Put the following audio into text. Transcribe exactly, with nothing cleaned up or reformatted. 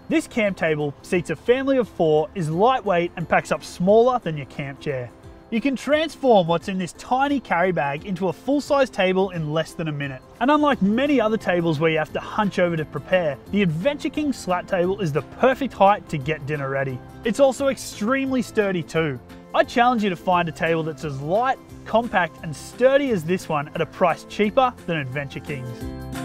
This camp table seats a family of four, is lightweight and packs up smaller than your camp chair. You can transform what's in this tiny carry bag into a full-size table in less than a minute. And unlike many other tables where you have to hunch over to prepare, the Adventure King slat table is the perfect height to get dinner ready. It's also extremely sturdy too. I challenge you to find a table that's as light, compact and sturdy as this one at a price cheaper than Adventure King's.